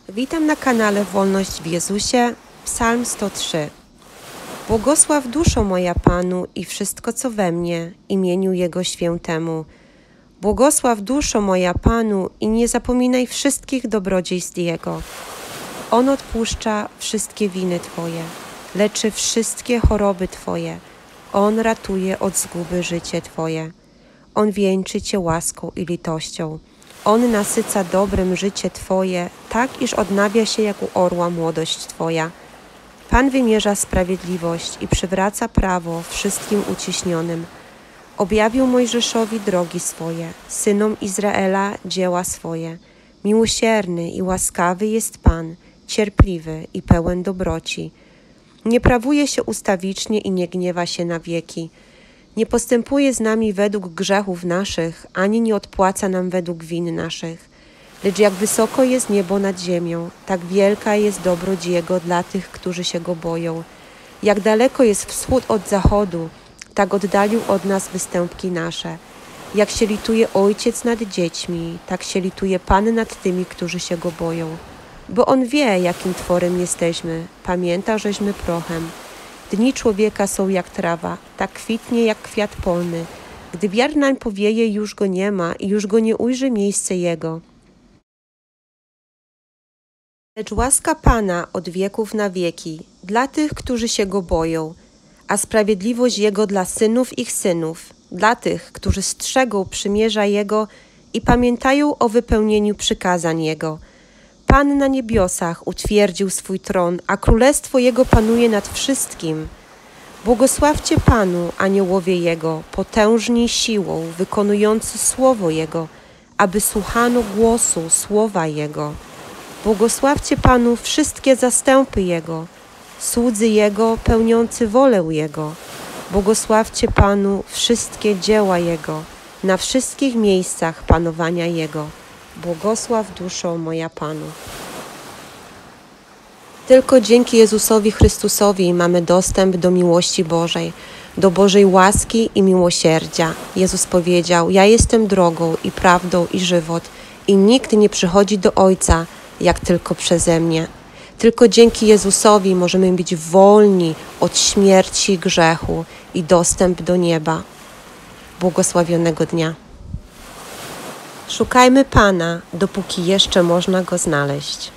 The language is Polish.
Witam na kanale Wolność w Jezusie, Psalm 103. Błogosław duszo moja Panu i wszystko co we mnie, imieniu Jego świętemu. Błogosław duszo moja Panu i nie zapominaj wszystkich dobrodziejstw Jego. On odpuszcza wszystkie winy Twoje, leczy wszystkie choroby Twoje. On ratuje od zguby życie Twoje. On wieńczy Cię łaską i litością. On nasyca dobrem życie Twoje, tak iż odnawia się jak u orła młodość Twoja. Pan wymierza sprawiedliwość i przywraca prawo wszystkim uciśnionym. Objawił Mojżeszowi drogi swoje, synom Izraela dzieła swoje. Miłosierny i łaskawy jest Pan, cierpliwy i pełen dobroci. Nie prawuje się ustawicznie i nie gniewa się na wieki. Nie postępuje z nami według grzechów naszych, ani nie odpłaca nam według win naszych. Lecz jak wysoko jest niebo nad ziemią, tak wielka jest dobroć Jego dla tych, którzy się Go boją. Jak daleko jest wschód od zachodu, tak oddalił od nas występki nasze. Jak się lituje ojciec nad dziećmi, tak się lituje Pan nad tymi, którzy się Go boją. Bo On wie, jakim tworem jesteśmy, pamięta, żeśmy prochem. Dni człowieka są jak trawa, tak kwitnie jak kwiat polny. Gdy wiatr nań powieje, już go nie ma i już go nie ujrzy miejsce jego. Lecz łaska Pana od wieków na wieki, dla tych, którzy się Go boją, a sprawiedliwość Jego dla synów ich synów, dla tych, którzy strzegą przymierza Jego i pamiętają o wypełnieniu przykazań Jego. Pan na niebiosach utwierdził swój tron, a królestwo Jego panuje nad wszystkim. Błogosławcie Panu, aniołowie Jego, potężni siłą, wykonujący słowo Jego, aby słuchano głosu słowa Jego. Błogosławcie Panu wszystkie zastępy Jego, słudzy Jego pełniący wolę Jego. Błogosławcie Panu wszystkie dzieła Jego, na wszystkich miejscach panowania Jego. Błogosław duszo moja Panu. Tylko dzięki Jezusowi Chrystusowi mamy dostęp do miłości Bożej, do Bożej łaski i miłosierdzia. Jezus powiedział: ja jestem drogą i prawdą i żywot i nikt nie przychodzi do Ojca, jak tylko przeze mnie. Tylko dzięki Jezusowi możemy być wolni od śmierci i grzechu i dostęp do nieba. Błogosławionego dnia. Szukajmy Pana, dopóki jeszcze można Go znaleźć.